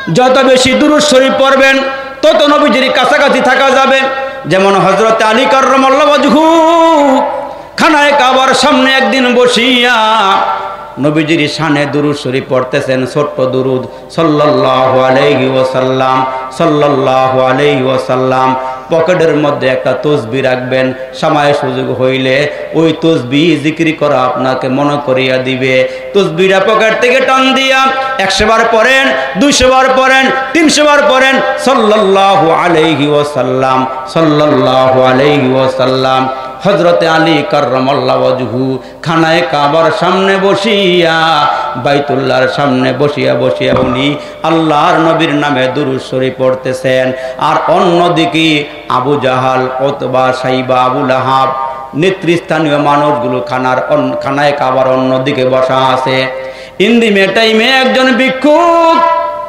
যত বেশি দুরূদ শরীফ পড়বেন তত নবীজির কাছাকাছি থাকা যাবে। যেমন হযরত আলী কাররামাল্লাহু ওয়াজহু খানায়ে কাবার সামনে একদিন বসিয়া নবীজির শানে দুরূদ শরীফ পড়তেছেন, ছোট্ট দুরূদ, সাল্লাল্লাহু আলাইহি ওয়াসাল্লাম, সাল্লাল্লাহু আলাইহি ওয়াসাল্লাম। পকেটের মধ্যে একটা তসবিহ রাখবেন, সময় সুযোগ হইলে ওই তসবিহ জিকির করা আপনাকে মনে করিয়া দিবে। তসবিহটা পকেট থেকে টান দিয়া 100 বার পড়েন, 200 বার পড়েন, 300 বার পড়েন, সাল্লাল্লাহু আলাইহি ওয়াসাল্লাম, সাল্লাল্লাহু আলাইহি ওয়াসাল্লাম। হযরতে আলী কাররামাল্লাহু ওয়াজহু খানায়ে কাবার সামনে বসিয়া, বাইতুল্লাহর সামনে বসিয়া বসিয়া উনি আল্লাহর নবীর নামে দুরূদ শরীফ পড়তেছেন। আর অন্যদিকে আবু জাহাল, উতবা, সাইবা, আবু লাহাব নেতৃস্থানীয় মানুষগুলো খানায়ে কাবার অন্যদিকে বসা আছে। ইন্দিমে টাইমে একজন ভিক্ষুক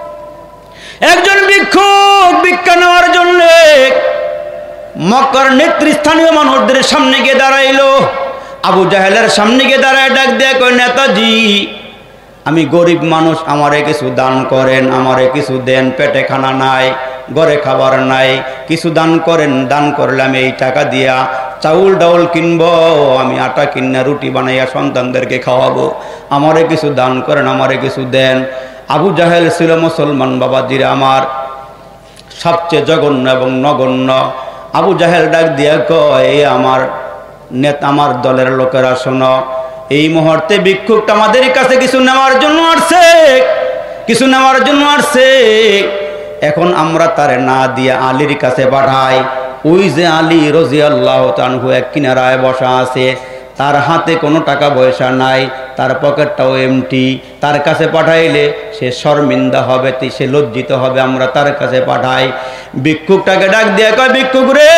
ভিক্ষা নেওয়ার জন্য মক্কার নেতৃস্থানীয় মানুষদের সামনে গিয়ে দাঁড়াইলো। আবু জাহেলের সামনে গিয়ে দাঁড়ায় ডাক দেয়া কয়, নেতাজি, আমি গরিব মানুষ, আমারে কিছু দান করেন, আমারে কিছু দেন, পেটে খানা নাই, ঘরে খাবার নাই, কিছু দান করেন। দান করলে আমি এই টাকা দিয়া চাউল ডাউল কিনবো, আমি আটা কিনা রুটি বানাইয়া সন্তানদেরকে খাওয়াবো, আমারে কিছু দান করেন, আমারে কিছু দেন। আবু জাহেল ছিল মুসলমান বাবাজিরা আমার, সবচেয়ে জঘন্য এবং নগণ্য। আবু জাহেল ডাক দিয়া কয়, আমার নেতা, আমার দলের লোকেরা শোনো, এই মুহূর্তে ভিক্ষুকটা আমাদের কাছে কিছু নেওয়ার জন্য আসছে, এখন আমরা তারে না দিয়া আলীর কাছে পাঠাই। ওই যে আলী রাদিয়াল্লাহু তাআলা আনহু এক কিনারায় বসা আছে, তার হাতে কোনো টাকা পয়সা নাই, তার পকেটটাও এমটি। তার কাছে পাঠাইলে সে শর্মিন্দা হবে, সে লজ্জিত হবে, আমরা তার কাছে পাঠাই। ভিক্ষুকটাকে ডাক দিয়া কয়, ভিক্ষুক রে,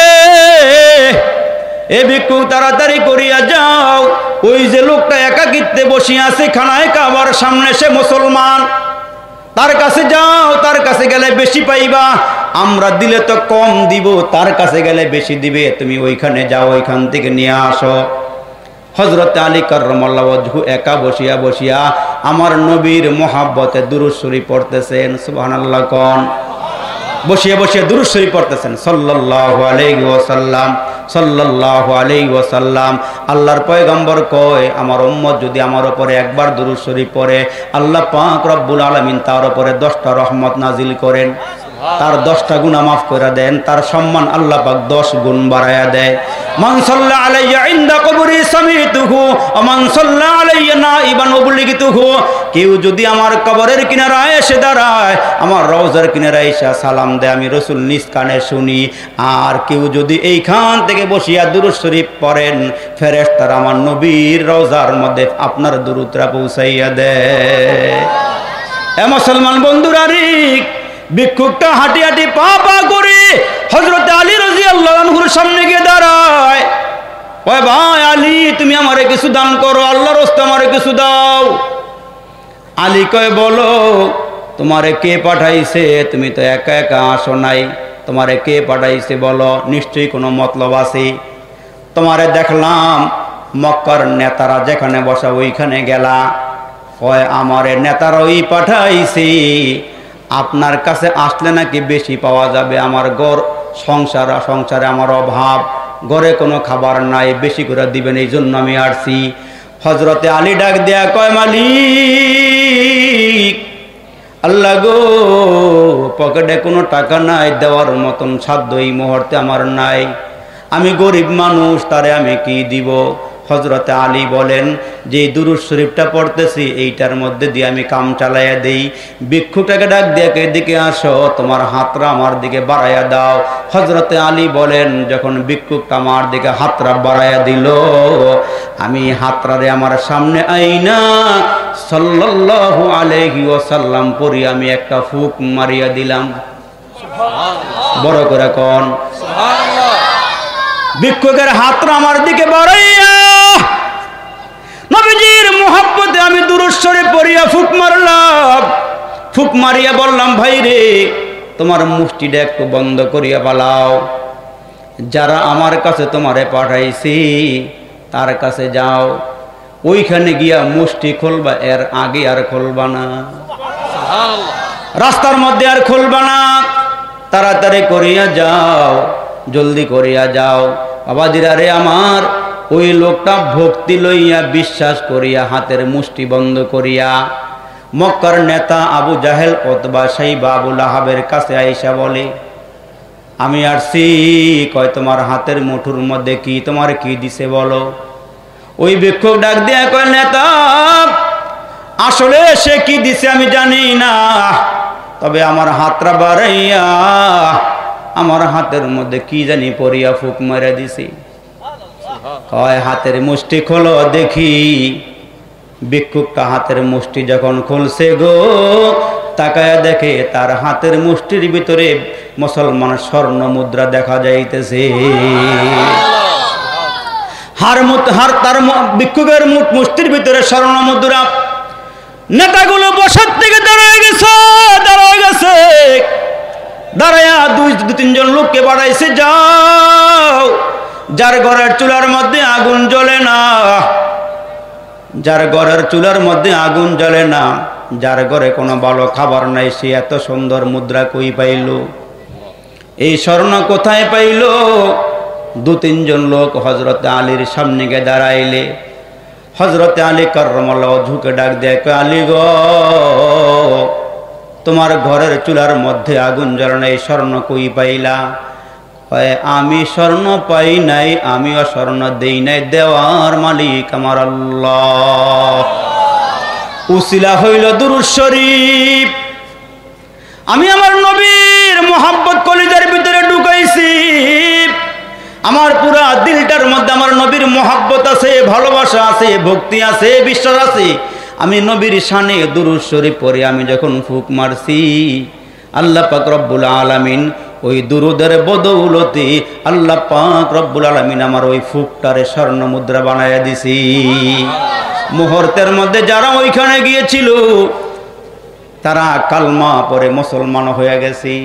এ ভিক্ষুক তাড়াতাড়ি করিয়া যাও, ওই যে লোকটা একাকিত্বে বসিয়া আছে খানায়ে কাবার সামনে, সে মুসলমান, তার কাছে যাও, তার কাছে গেলে বেশি পাইবা, আমরা দিলে তো কম দিব, তার কাছে গেলে বেশি দিবে, তুমি ওইখানে যাও, ওইখান থেকে নিয়ে আসো। হযরত আলী কাররামাল্লাহু ওয়াজহু একা বসিয়া বসিয়া আমার নবীর মোহাব্বতে দুরূদ শরীফ পড়তেছেন। সুবহানাল্লাহ কোন। বসিয়া বসিয়া দুরূদ শরীফ পড়তেছেন, সাল্লাল্লাহু আলাইহি ওয়াসাল্লাম, সাল্লাল্লাহু আলাইহি ওয়াসাল্লাম। আল্লাহর পয়গম্বর কয়, আমার উম্মত যদি আমার উপরে একবার দুরূদ শরীফ পড়ে, আল্লাহ পাক রব্বুল আলামিন তার উপরে 10টা রহমত নাজিল করেন, তার 10টা গুনাহ মাফ করে দেন, তার সম্মান আল্লাহ পাক 10 গুণ বাড়ায়া দেয়। মান সাল্লা আলাইয়া ইনদা কবরি সামিতুহু ওয়া মান সাল্লা আলাইয়া নাইবান উবলিগতুহু। কেউ যদি আমার কবরের কিনারায় এসে দাঁড়ায়, আমার রওজার কিনারায় এসে সালাম দেয়, আমি রাসূল নিজ কানে শুনি। আর কেউ যদি এইখান থেকে বসিয়া দুরূদ শরীফ পড়েন, ফেরেশতারা আমার নবীর রওজার মধ্যে আপনার দুরূদটা পৌঁছাইয়া দেয়। এ মুসলমান বন্ধুরা, ভিক্ষুকটা হাঁটি হাঁটি পা পা করে হযরত আলী রাদিয়াল্লাহু আনহুর সামনে গিয়ে দাঁড়ায়। ওই ভাই আলী, তুমি আমারে কিছু দান করো, আল্লাহর রাস্তে আমারে কিছু দাও। আলী কয়, বলো তোমারে কে পাঠাইছে? তুমি তো একা একা আসো নাই, তোমারে কে পাঠাইছে বলো, নিশ্চয়ই কোনো মতলব আছে। তোমারে দেখলাম মক্কার নেতারা যেখানে বসা ওইখানে গেলা। কয়, আমারে নেতারা ওই পাঠাইছে, আপনার কাছে আসলে নাকি বেশি পাওয়া যাবে। আমার ঘর সংসারে আমার অভাব, ঘরে কোনো খাবার নাই, বেশি করে দিবেন, এই জন্য আমি আসছি। হযরতে আলী ডাক দেয়া কয়, মালিক, আল্লাহ গো, পকেটে কোনো টাকা নাই, দেওয়ার মতন সাধ্য এই মুহূর্তে আমার নাই, আমি গরিব মানুষ, তারে আমি কি দিব? হযরতে আলী বলেন, যে দুরূদ শরীফটা পড়তেছি এইটার মধ্যে দিয়ে আমি কাম চালাইয়া দেই। ভিক্ষুকটাকে ডাক দিয়ে, এদিকে আসো, তোমার হাতটা আমার দিকে বাড়াইয়া দাও। হযরতে আলী বলেন, যখন ভিক্ষুকটা আমার দিকে হাতটা বাড়াইয়া দিল, আমি হাতটারে আমার সামনে আইনা সাল্লাল্লাহু আলাইহি ওয়াসাল্লাম পড়ি আমি একটা ফুক মারিয়া দিলাম। বড় করে কোন সুবহানাল্লাহ। ভিক্ষুকের হাতটা আমার দিকে বাড়াইয়া নবীজির মুহাব্বতে আমি দুরূদ শরীফ পড়িয়া ফুক মারলাম। ফুক মারিয়া বললাম, ভাই রে, তোমার মুষ্টিটা একটু বন্ধ করিয়া পালাও, যারা আমার কাছে তোমারে পাঠাইছি তার কাছে যাও, ওইখানে গিয়া মুষ্টি খুলবা, এর আগে আর খুলবা না। রাস্তার মধ্যে আর খুলবা না, তাড়াতাড়ি করিয়া যাও, জলদি করিয়া যাও। বাবাজিরা রে আমার, ওই লোকটা ভক্তি লইয়া বিশ্বাস করিয়া হাতের মুষ্টি বন্ধ করিয়া মক্কার নেতা আবু জাহেল অথবা সাইবা আবু লাহাবের কাছে আইসা বলে, আমি আসছি। কয় তোমার হাতের মুঠোর মধ্যে কি, তোমার কি দিছে বলো। ওই ভিক্ষুক ডাক দিয়া কয়, নেতা আসলে সে কি দিছে আমি জানি না, তবে আমার হাতটা বাড়াইয়া আমার হাতের মধ্যে কি জানি পরিয়া ফুক মেরে দিছি। কয় হাতের মুষ্টি খোলো দেখি। ভিক্ষুকটা হাতের মুষ্টি যখন খুলছে গো, তাকায়া দেখে তার হাতের মুষ্টির ভিতরে মুসলমান স্বর্ণ মুদ্রা দেখা যাইতেছে। তার ভিক্ষুকের মুষ্টির ভিতরে স্বর্ণ মুদ্রা। নেতাগুলো বসার থেকে দাঁড়ায় গেছে, দাঁড়ায়া দুই তিনজন লোককে বাড়াইছে, যাও যার ঘরের চুলার মধ্যে আগুন জ্বলে না, যার ঘরের চুলার মধ্যে আগুন জ্বলে না, যার ঘরে কোনো ভালো খাবার নাই, সে এত সুন্দর মুদ্রা কই পাইল, এই স্বর্ণ কোথায় পাইল? দু তিনজন লোক হযরত আলীর সামনে গিয়ে দাঁড়াইলে হযরত আলী কাররামাল্লাহু ঝুঁকে ডাক দেয়, কয় আলী গো, তোমার ঘরের চুলার মধ্যে আগুন জ্বলে না, এই স্বর্ণ কই পাইলা? আমি স্বর্ণ পাই নাই, আমিও স্বর্ণ দেই নাই, দেওয়ার মালিক আমার আল্লাহ। উসিলা হইল দুরূদ শরীফ। আমি আমার নবীর মোহাব্বত কলিজার ভিতরে ঢুকাইছি, আমার পুরা দিলটার মধ্যে আমার নবীর মোহাব্বত আছে, ভালোবাসা আছে, ভক্তি আছে, বিশ্বাস আছে। আমি নবীর শানে দুরূদ শরীফ পড়ে আমি যখন ফুক মারছি, আল্লাহ পাক রব্বুল আলামিন ওই দুরুদের বদৌলতে আল্লাহ পাক রব্বুল আলামিন আমার ওই ফুকটারে স্বর্ণ মুদ্রা বানায়া দিছি। মুহূর্তের মধ্যে যারা ওইখানে গিয়েছিল তারা কালমা পড়ে মুসলমান হয়ে গেছে,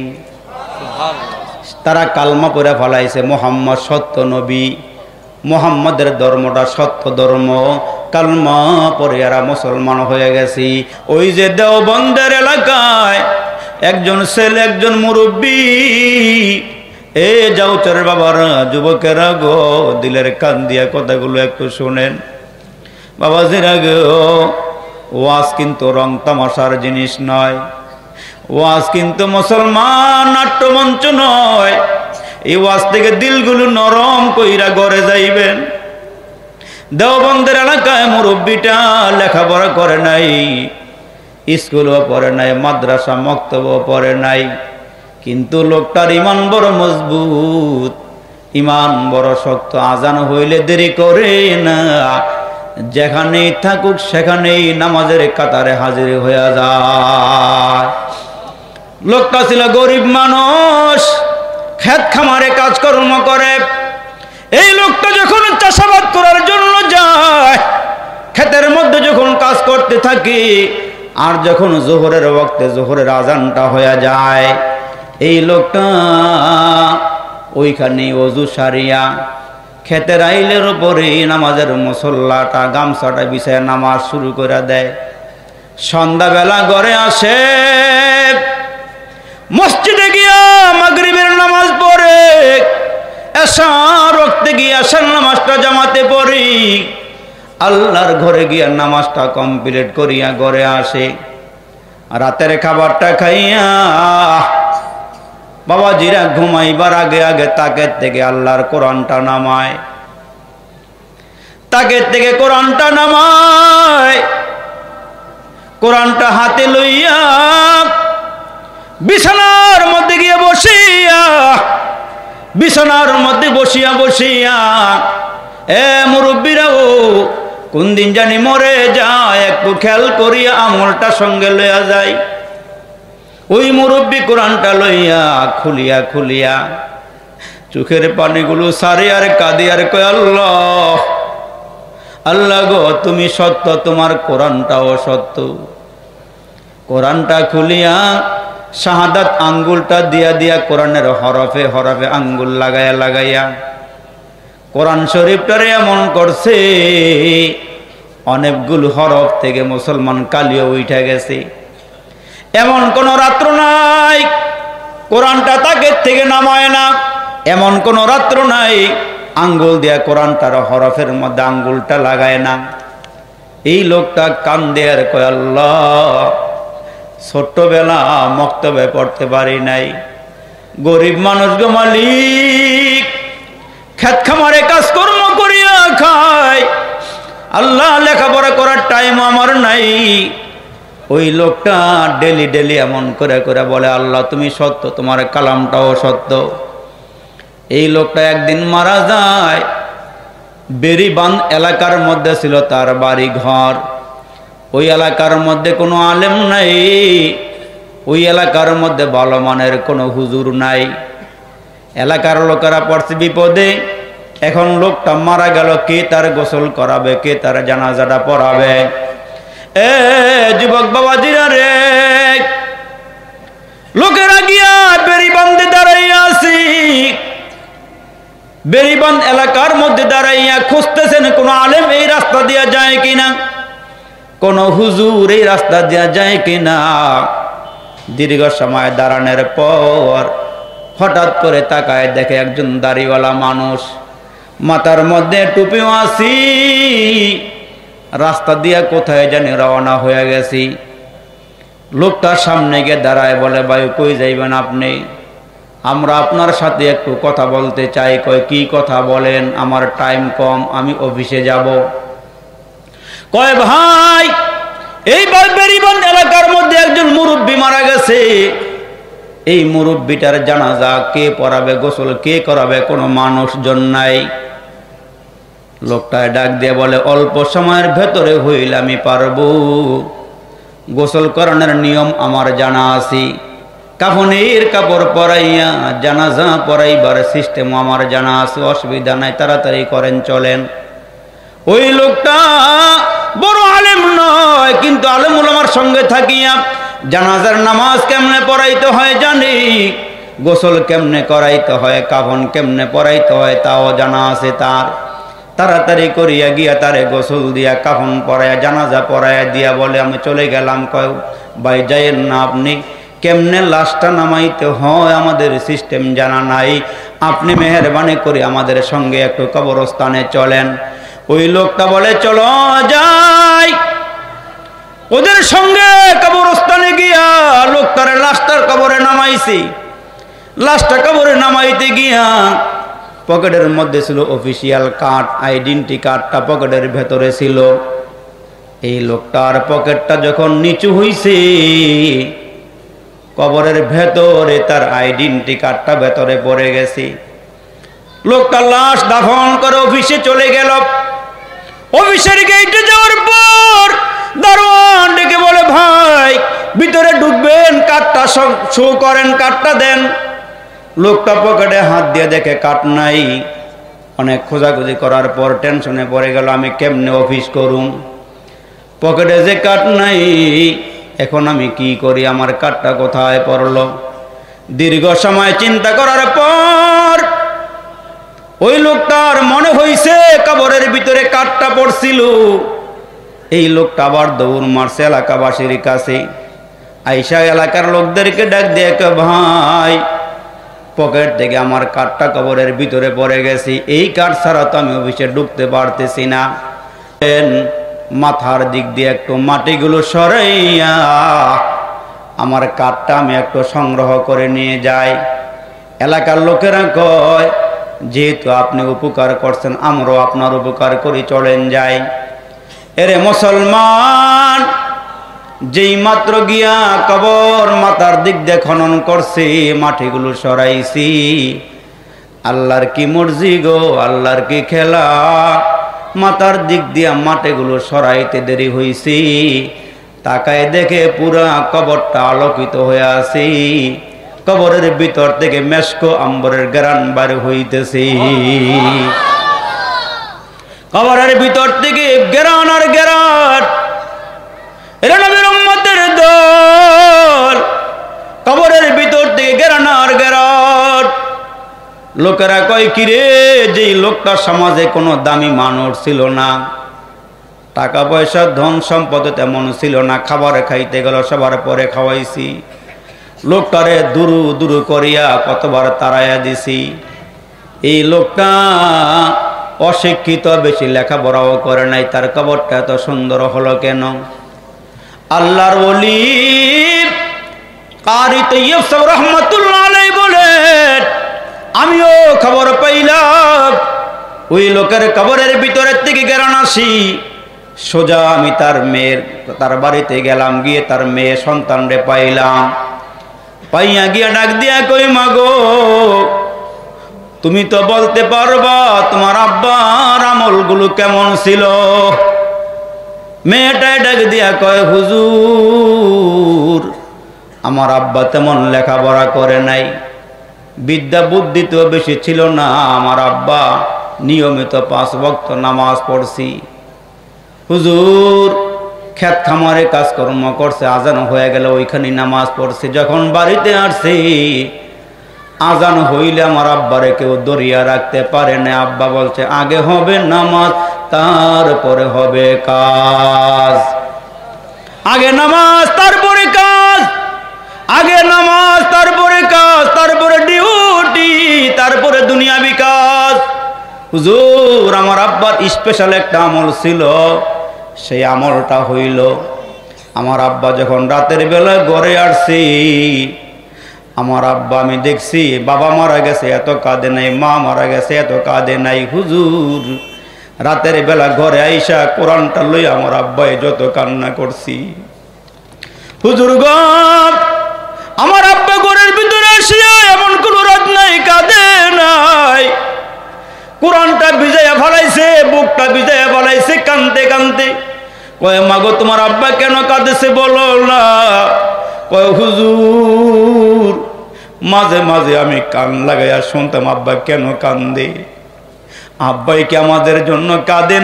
তারা কালমা পড়ে ফেলাইছে, মোহাম্মদ সত্য নবী, মোহাম্মদের ধর্মটা সত্য ধর্ম, কালমা পড়ে এরা মুসলমান হয়ে গেছে। ওই যে দেওবন্দের এলাকায় একজন ছেলে, একজন মুরব্বী, এ যাও চরের বাবারা, যুবকেরা গো, দিলের কান দিয়া কথাগুলো একটু শোনেন। বাবাজিরা গো, ওয়াজ কিন্তু রং তামাশার জিনিস নয়, ওয়াজ কিন্তু মুসলমান নাট্যমঞ্চ নয়। এই ওয়াজ থেকে দিলগুলো নরম কইরা ঘরে যাইবেন। দেওবন্দের এলাকায় মুরব্বীটা লেখাপড়া করে নাই, স্কুলও পড়ে নাই, মাদ্রাসা মক্তবও পড়ে নাই, কিন্তু লোকটার ইমান বড় মজবুত, ইমান বড় শক্ত। আজান হইলে দেরি করে না, যেখানেই থাকুক সেখানেই নামাজের কাতারে হাজির হয়ে যায়। লোকটা ছিল গরিব মানুষ, ক্ষেত খামারে কাজকর্ম করে। এই লোকটা যখন চাষাবাদ করার জন্য যায়, ক্ষেতের মধ্যে যখন কাজ করতে থাকে, আর যখন জোহরের ওয়াক্তে জোহরের আজানটা হয়ে যায়, এই লোকটা ওইখানে ওযু সারিয়া ক্ষেতের আইলের উপরে নামাজের মুসল্লাটা গামছাটা বিছায় নামাজ শুরু করে দেয়। সন্ধ্যাবেলা ঘরে আসে, মসজিদে গিয়া মাগরিবের নামাজ পড়ে, এশার ওয়াক্তে গিয়া এশার নামাজটা জামাতে পড়ি, আল্লাহর ঘরে গিয়া নামাজটা কমপ্লিট করিয়া ঘরে আসে। রাতের খাবারটা খাইয়া বাবাজিরা ঘুমাইবার আগে আগে তাকের থেকে আল্লাহর কোরআনটা নামায়, তাকের থেকে কোরআনটা নামায়। কোরআনটা হাতে লইয়া বিছানার মধ্যে গিয়ে বসিয়া, বিছানার মধ্যে বসিয়া বসিয়া, এ মুরব্বীরা, ও কোন দিন জানি মরে যায়, একটু খেয়াল করিয়া আমলটা সঙ্গে লইয়া যায়। ওই মুরব্বী কোরআনটা লইয়া খুলিয়া খুলিয়া চোখের পানিগুলো সারে আর কাঁদে আর কয়, আল্লাহ আল্লাহ গো, তুমি সত্য, তোমার কোরআনটাও সত্য। কোরআনটা খুলিয়া শাহাদাত আঙ্গুলটা দিয়া দিয়া কোরআনের হরফে হরফে আঙ্গুল লাগাইয়া লাগাইয়া কোরআন শরীফটারে এমন করছে, অনেকগুলো হরফ থেকে মুসলমান কালিও উঠে গেছে। এমন কোন রাত্র নাই কোরআনটা তাকে থেকে নামায় না, এমন কোন রাত্র নাই আঙ্গুল দিয়া কোরআনটার হরফের মধ্যে আঙ্গুলটা লাগায় না। এই লোকটা কান্দে আর কয়, আল্লাহ ছোট্টবেলা মক্তবে পড়তে পারি নাই, গরিব মানুষ গো মালিক, খেত খামারে কাজকর্ম করিয়া খায়, আল্লাহ লেখাপড়া করার টাইম আমার নাই। ওই লোকটা ডেলি ডেলি এমন করে করে বলে, আল্লাহ তুমি সত্য, তোমার কালামটাও সত্য। এই লোকটা একদিন মারা যায়। বেরিবান এলাকার মধ্যে ছিল তার বাড়ি ঘর। ওই এলাকার মধ্যে কোনো আলেম নাই, ওই এলাকার মধ্যে ভালো মানের কোনো হুজুর নাই। এলাকার লোকেরা পড়ছে বিপদে। এখন লোকটা মারা গেল, কে তার গোসল করাবে, কে তার জানাজাটা পড়াবে? এ যুবক বাবাজিরা রে, লোকেরা গিয়া বেরিবান্ধে দাঁড়াইয়া আছি, বেরিবান্ধ এলাকার মধ্যে দাঁড়াইয়া খুঁজতেছেন কোন আলেম এই রাস্তা দিয়া যায় কিনা, কোন হুজুর এই রাস্তা দিয়া যায় কিনা। দীর্ঘ সময় দাঁড়ানোর পর হঠাৎ করে তাকায় দেখে একজন দাড়িওয়ালা মানুষ, মাথার মধ্যে টুপিও আছি, রাস্তা দিয়া কোথায় জানি রওনা হয়ে গেছি। লোকটার সামনে গিয়ে দাঁড়ায় বলে, ভাই কই যাইবেন আপনি? আমরা আপনার সাথে একটু কথা বলতে চাই। কয় কি কথা বলেন, আমার টাইম কম, আমি অফিসে যাব। কয় ভাই এই বেরিবান্ধ এলাকার মধ্যে একজন মুরব্বী মারা গেছে, এই মুরব্বীটার জানাজা কে পড়াবে, গোসল কে করাবে, কোনো মানুষজন নাই। লোকটায় ডাক দিয়ে বলে, অল্প সময়ের ভেতরে হইলে আমি পারবো, গোসল করানোর নিয়ম আমার জানা আছে, কাফনের কাপড় পরাইয়া জানাজা পরাইবার সিস্টেম আমার জানা আছে, অসুবিধা নাই, তাড়াতাড়ি করেন, চলেন। ওই লোকটা বড় আলেম নয়, কিন্তু আলেম উলামার সঙ্গে থাকিয়া জানাজার নামাজ কেমনে পড়াইতে হয় জানি, গোসল কেমনে করাইতে হয়, কাফন কেমনে পরাইতে হয় তাও জানা আছে তার। তাড়াতাড়ি করিয়া গিয়া তারে গোসল দিয়া কাফন পরাইয়া জানাজা পরাইয়া দিয়া বলে, আমি চলে গেলাম। কয় ভাই যাইয়েন না, আপনি কেমনে লাশটা নামাইতে হয় আমাদের সিস্টেম জানা নাই, আপনি মেহেরবানি করে আমাদের সঙ্গে একটু কবরস্থানে চলেন। ওই লোকটা বলে, চলো যাই। ওদের সঙ্গে কবরস্থানে গিয়া লোকটার লাশটার কবরে নামাইছি। লাশটা কবরে নামাইতে গিয়া পকেটের মধ্যে ছিল অফিসিয়াল কার্ড, আইডেন্টি কার্ডটা পকেটের ভেতরে ছিল। এই লোকটার পকেটটা যখন নিচু হইছে, কবরের ভেতরে তার আইডেন্টি কার্ডটা ভেতরে পড়ে গেছে। লোকটা লাশ দাফন করে অফিসে চলে গেল। অফিসের গেটে যাওয়ার পর দারোয়ান ডেকে বলে, ভাই ভিতরে ঢুকবেন, কার্ডটা শো করেন, কার্ডটা দেন। লোকটা পকেটে হাত দিয়ে দেখে কার্ড নাই। অনেক খোঁজাখুঁজি করার পর টেনশনে পড়ে গেল, আমি কেমনে অফিস করুম, পকেটে যে কার্ড নাই, এখন আমি কি করি, আমার কার্ডটা কোথায় পড়লো? দীর্ঘ সময় চিন্তা করার পর ওই লোকটার মনে হইছে কবরের ভিতরে কার্ডটা পড়ছিল। এই লোকটা আবার দৌড় মারছে এলাকাবাসীর কাছে, আইসা এলাকার লোকদেরকে ডাক দিয়ে, ভাই পকেট থেকে আমার কার্ডটা কবরের ভিতরে পড়ে গেছি, এই কার্ড ছাড়া তো আমি অফিসে ঢুকতে পারতেছি না। মাথার দিক দিয়ে একটু মাটিগুলো সরাইয়া আমার কার্ডটা আমি একটু সংগ্রহ করে নিয়ে যাই। এলাকার লোকেরা কয়, যেহেতু আপনি উপকার করছেন, আমরাও আপনার উপকার করি, চলেন যাই। এরে মুসলমান, যেই মাত্র গিয়া কবর মাথার দিক দিয়ে খনন করছি, মাটিগুলো সরাইছি, আল্লাহর কি মর্জি গো, আল্লাহর কি খেলা, মাথার দিক দিয়া মাটিগুলো সরাইতে দেরি হইছি, তাকায় দেখে পুরা কবরটা আলোকিত হয়ে আছে। কবরের ভিতর থেকে মেশকো আম্বরের গ্রান বার হইতেছে। কবরের ভিতর থেকে গ্রান আর গ্রান, এরা নবীর উম্মতের দল। কবরের ভিতর থেকে গ্রান আর গ্রান। লোকেরা কয়, কিরে, যেই লোকটা সমাজে কোনো দামি মানুষ ছিল না, টাকা পয়সা ধন সম্পদ তেমন ছিল না, খাবারে খাইতে গেল সবার পরে খাওয়াইছি। লোকটারে দুরু দুরু করিয়া কতবার তাড়াইয়া দিছি। এই লোকটা অশিক্ষিত, বেশি লেখাপড়াও করে নাই, তার কবরটা এত সুন্দর হলো কেন? আল্লাহর ওলি কারি তৈয়ব সাহেব রহমাতুল্লাহ আলাইহি বলেন, আমিও খবর পাইলাম ওই লোকের কবরের ভিতরের থেকে গেরান আসি। সোজা আমি তার বাড়িতে গেলাম, গিয়ে তার মেয়ে সন্তানরে পাইলাম। পাইয়া গিয়া ডাক দিয়া কই, মাগো তুমি তো বলতে পারবা তোমার আব্বার আমলগুলো কেমন ছিল? মেয়েটাই ডাক দিয়া কয়, হুজুর আমার আব্বা তেমন লেখাপড়া করে নাই, বিদ্যা বুদ্ধি তো বেশি ছিল না। আমার আব্বা নিয়মিত 5 ওয়াক্ত নামাজ পড়ছি। হুজুর ক্ষেত খামারে কাজকর্ম করছে, আজান হয়ে গেল ওইখানে নামাজ পড়ছে। যখন বাড়িতে আসছি আজান হইলে আমার আব্বারে কেউ দরিয়া রাখতে পারে না। আব্বা বলছে আগে হবে নামাজ তারপরে হবে কাজ, আগে নামাজ তারপরে কাজ, আগে নামাজ তারপরে কাজ, তারপরে ডিউটি, তারপরে দুনিয়াবি কাজ। হুজুর আমার আব্বার স্পেশাল একটা আমল ছিল, সেই আমলটা হইল আমার আব্বা যখন রাতের বেলা ঘরে আসছি, আমার আব্বা আমি দেখছি বাবা মারা গেছে এত কাঁদে নাই, মা মারা গেছে এত কাঁদে নাই। হুজুর রাতের বেলা ঘরে আইসা কোরআনটা লই আমার আব্বাই যত কান্না করছি। হুজুর গো আমার আব্বা ঘরের ভিতরে আসিয়া এমন কোন রাত নাই কাঁদে নাই, কোরআনটা ভিজাইয়া ফেলাইছে, বুকটা ভিজাইয়া ফেলাইছে কানতে কানতে। কয় মাগো তোমার আব্বা কেন কাঁদেছে বলো না? কয় হুজুর মাঝে মাঝে আমি কান লাগাইয়া শুনতাম আব্বা কেন কান্দে। আব্বাই কি আমাদের জন্য কাঁদে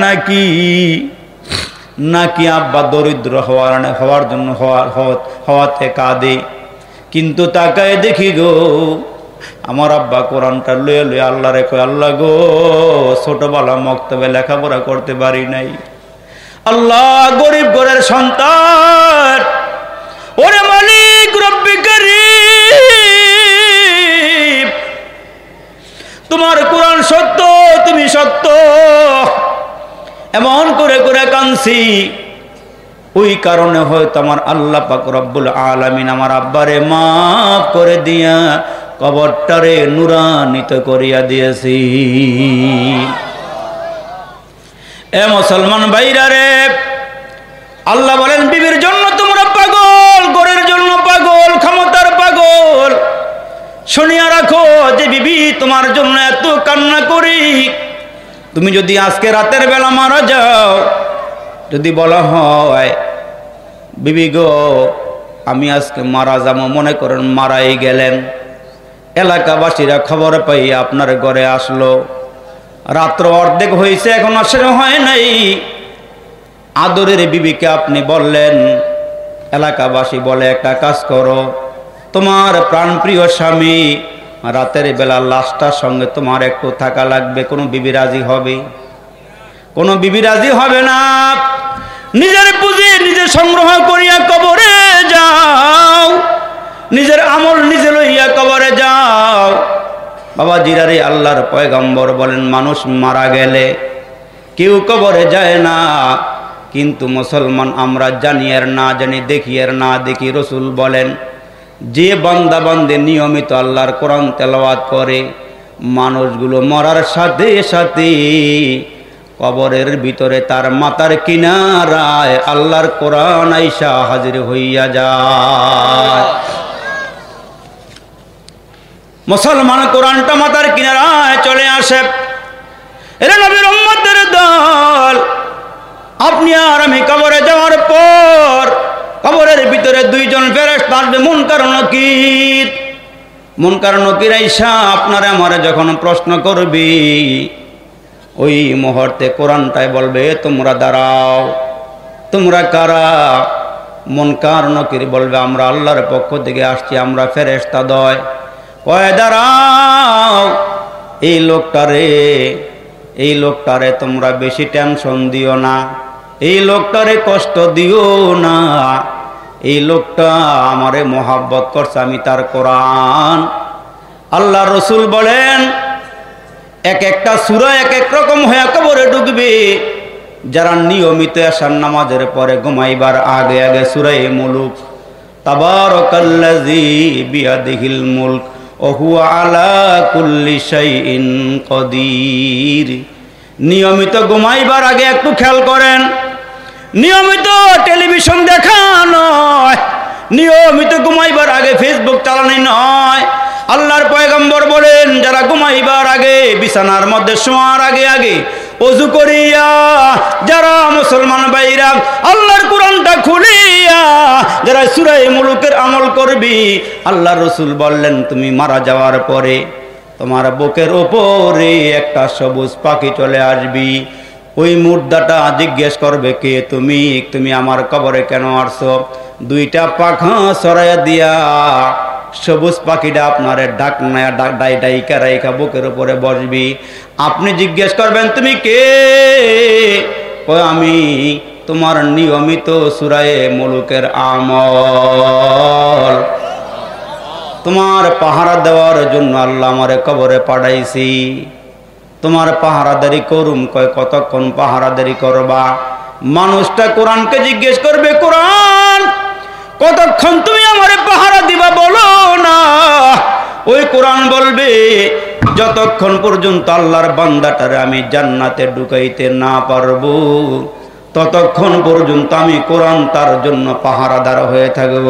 নাকি আব্বা দরিদ্র হওয়ার জন্য হওয়াতে কাঁদে? কিন্তু তাকায় দেখি গো আমার আব্বা কোরআনটা লয়ে লয়ে আল্লাহরে কয়, আল্লাহ গো ছোটবেলা মক্তবে লেখাপড়া করতে পারি নাই, আল্লাহ গরিব ঘরের সন্তান, ওরে মালিক রব্বি কারীম তোমার কোরআন সত্য, তুমি সত্য, এমন করে করে কাঁদছি। ওই কারণে হয়তো আমার আল্লাহ পাক রব্বুল আলামিন আমার আব্বারে মাফ করে দিয়া কবরটারে নুরান্বিত করিয়া দিয়েছি। এ মুসলমান ভাইরা রে, আল্লাহ বলেন বিবির জন্য তোমরা পাগল, ঘরের জন্য পাগল, ক্ষমতার পাগল। শুনিয়া রাখো যে বিবি তোমার জন্য এত কান্না করি, তুমি যদি আজকে রাতের বেলা মারা যাও, যদি বলা হয় বিবি গো আমি আজকে মারা যাবো, মনে করেন মারাই গেলেন, এলাকাবাসীরা খবর পাই আপনার ঘরে আসলো, রাত্র অর্ধেক হয়েছে এখন আসলে হয় নাই, আদরের বিবিকে আপনি বললেন, এলাকাবাসী বলে একটা কাজ করো, তোমার প্রাণপ্রিয় স্বামী রাতের বেলা লাশটার সঙ্গে তোমার একটু থাকা লাগবে। কোনো বিবি রাজি হবে? কোনো বিবি রাজি হবে না। নিজের পুঁজি নিজে সংগ্রহ করিয়া কবরে যাও, নিজের আমল নিজে লইয়া কবরে যাও। বাবা জিরারে আল্লাহর পয়গম্বর বলেন মানুষ মারা গেলে কেউ কবরে যায় না, কিন্তু মুসলমান আমরা জানি আর না জানি, দেখি আর না দেখি, রসুল বলেন যে বান্দা বান্দে নিয়মিত আল্লাহর কোরআন তেলাওয়াত করে, মানুষগুলো মরার সাথে সাথে কবরের ভিতরে তার মাথার কিনারায় আল্লাহর কোরআন আইসা হাজির হইয়া যায়। মুসলমান কোরআনটা মাথার কিনারায় চলে আসে। এরা নবীর উম্মতের দল। আপনি আর আমি কবরে যাওয়ার পর কবরের ভিতরে 2 জন ফেরেশতা আসবে, মুনকার নাকির। মুনকার নাকির আইসা আপনারে আমারে যখন প্রশ্ন করবি, ওই মুহূর্তে কোরআনটাই বলবে তোমরা দাঁড়াও, তোমরা কারা? মুনকার নাকির বলবে আমরা আল্লাহর পক্ষ থেকে আসছি, আমরা ফেরেশতা দয়। কয় দাঁড়াও, এই লোকটারে তোমরা বেশি টেনশন দিও না, এই লোকটারে কষ্ট দিও না, এই লোকটা আমারে মোহাব্বত করছে, আমি তার কোরআন। আল্লাহ রসুল বলেন এক একটা সূরা এক এক রকম হয়ে কবরে ঢুকবে। যারা নিয়মিত এশার নামাজের পরে ঘুমাইবার আগে আগে সূরা মুলুক, তাবারাকাল্লাযী বিয়াদিহিল মুলক ওয়া হুয়া আলা কুল্লি শাইইন কাদির। নিয়মিত ঘুমাইবার আগে একটু খেয়াল করেন, নিয়মিত টেলিভিশন দেখা নয়, নিয়মিত ঘুমাইবার আগে ফেসবুক চালানি নয়। আল্লাহর পয়গম্বর বলেন যারা ঘুমাইবার আগে বিছানার মধ্যে শোয়ার আগে আগে ওযু করিয়া, যারা মুসলমান ভাইরা আল্লাহর কোরআনটা খুলিয়া যারা সূরা মুলুকের আমল করবি, আল্লাহর রাসূল বললেন তুমি মারা যাওয়ার পরে তোমার বুকের উপরে একটা সবুজ পাখি চলে আসবি। ওই মুর্দাটা জিজ্ঞেস করবে কে তুমি, তুমি আমার কবরে কেন আসছো? দুইটা পাখা ছড়াইয়া দিয়া সবুজ পাখিটা আপনার ডাক না ডাই ডাই কারাইকা বুকের উপরে বসবি। আপনি জিজ্ঞেস করবেন তুমি কে? আমি তোমার নিয়মিত সূরা মুলুকের আমল, তোমার পাহারা দেওয়ার জন্য আল্লাহ আমারে কবরে পাঠাইছি, তোমার পাহারাদারি করুম। কয় কতক্ষণ পাহারাদারি করবা? মানুষটা কোরআনকে জিজ্ঞেস করবে কোরআন কতক্ষণ তুমি আমারে পাহারা দিবা বলো না। ওই কোরআন বলবে যতক্ষণ পর্যন্ত আল্লাহর বান্দাটারে আমি জান্নাতে ঢুকাইতে না পারবো ততক্ষণ পর্যন্ত আমি কোরআন তার জন্য পাহারাদার হয়ে থাকব।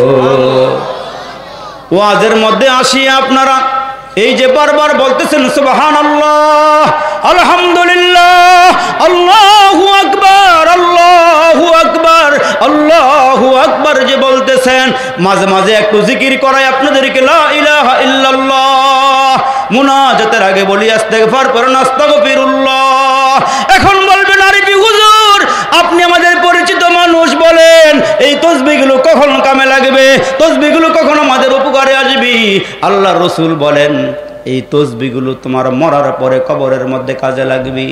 ওয়াজের মধ্যে আসি আপনারা এই যে বারবার বলতেছেন সুবহানাল্লাহ, আলহামদুলিল্লাহ, আল্লাহু আকবার, আল্লাহু আকবার, আল্লাহু আকবার যে বলতেছেন, মাঝে মাঝে একটু জিকির করাই আপনাদেরকে লা ইলাহা ইল্লাল্লাহ। মুনাজাতের আগে বলি ইস্তিগফার পড়ুন আস্তাগফিরুল্লাহ। এখন বলবেন আরিফি হুজুর আপনি আমাদের পরিচিত মানুষ, বলেন এই তাসবিহগুলো কখন কামে লাগবে, তাসবিহগুলো কখন আমাদের উপকারে আসবে? আল্লাহ রাসূল বলেন এই তাসবিহগুলো তোমার মরার পরে কবরের মধ্যে কাজে লাগবে।